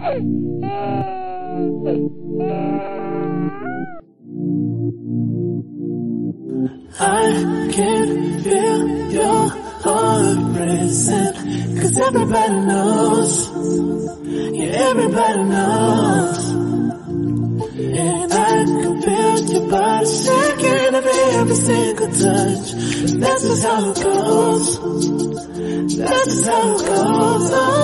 I can feel your heart racing, 'cause everybody knows, yeah, everybody knows. And I can feel your body shaking every single touch. That's just how it goes. That's just how it goes.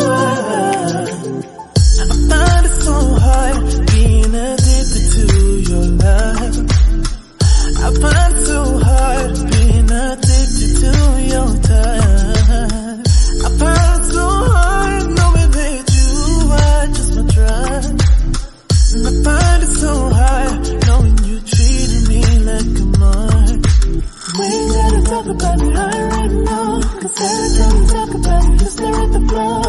I find it so hard being addicted to your love. I find it so hard being addicted to your touch. I find it so hard knowing that you are just my drug. And I find it so hard knowing you treated me like a mark. We ain't gotta talk about it, I already know, 'cause every time we talk about it, you stare at the floor.